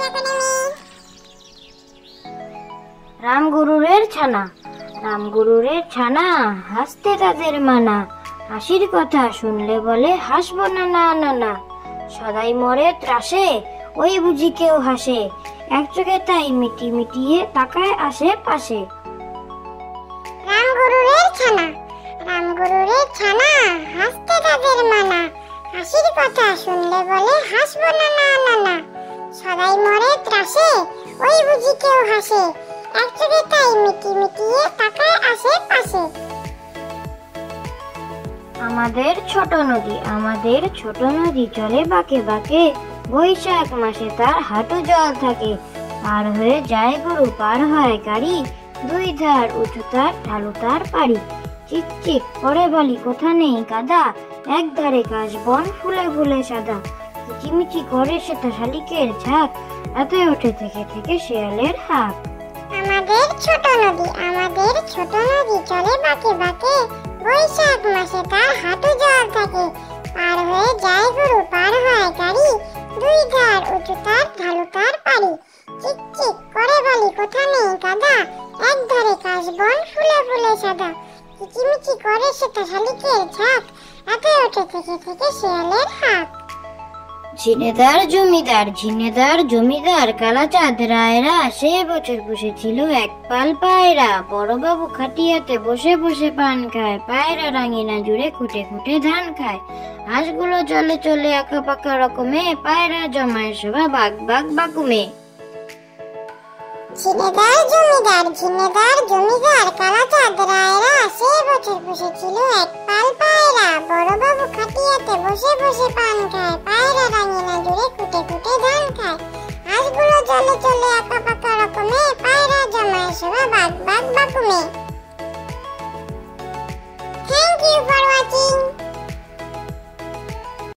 রামগুরুরের ছানা, রামগুরুরের ছানা, হাসতে তাদের মানা। হাসির কথা শুনলে বলে হাসবো না না না না। সদাই মরে ত্রাসে, ওই বুঝি কেউ হাসে। এক চোখে তাই মিটি মিটিয়ে তাকায় আশেপাশে। রামগুরুরের ছানা, রামগুরুরের ছানা, হাসতে তাদের মানা। হাসির কথা শুনলে বলে হাসবো না না না না। সদাই মরে ত্রাসে, ওই বুঝি কেউ হাসে। এক চোখে তাই মিটি মিটিয়ে তাকায় আশেপাশে। আমাদের ছোট নদী, আমাদের ছোট নদী চলে বাঁকে বাঁকে। বৈশাখ মাসে তার হাঁটু জল থাকে। পার হয়ে যায় গরু, পার হয় গাড়ি। দুই ধার উঁচু তার, ঢালু তার পাড়ি। চিকচিক করে বালি, কোথা নেই কাদা। এক ধারে কাশবন, ফুলে ফুলে সাদা। কিচিমিচি করে সেটা শালিকের ঝাঁক। রাতে ওঠে থেকে থেকে শেয়ালের হাঁক। আমাদের ছোট নদী, আমাদের ছোট নদী চলে বাঁকে বাঁকে। বৈশাখ মাসে তার হাঁটু জল থাকে। পার হয়ে যায় গরু, পার হয় গাড়ি। দুই ধার উঁচু তার, ঢালু তার পাড়ি। চিকচিক করে বালি, কোথা নেই কাদা। এক ধারে কাশবন, ফুলে ফুলে সাদা। কিচিমিচি করে সেটা শালিকের ঝাঁক। রাতে ওঠে থেকে থেকে শেয়ালের হাঁক। ঝিনেদার জমিদার, ঝিনেদার জমিদার, কালাচাঁদ রায়রা সে বছর পুষেছিল এক পাল পায়রা। বড়বাবু খাটিয়াতে বসে বসে পান খায়। পায়রা রাঙিনা জুড়ে খুঁটে খুঁটে ধান খায়। হাঁসগুলো চলে চলে আঁকা পাকা রকমে। পায়রা জমায় সভা বাগ বাগ বাকুমে। ঝিনেদার জমিদার, ঝিনেদার জমিদার, কালাচাঁদ রায়রা সে বছর পুষেছিল এক পাল পায়রা। বড়বাবু খাটিয়াতে বসে বসে পান খায়। পায়রা রাঙিনা জুড়ে খুঁটে খুঁটে ধান খায়। হাঁসগুলো চলে চলে আঁকা পাকা রকমে। পায়রা জমায় সভা বাগ বাগ বাকুমে।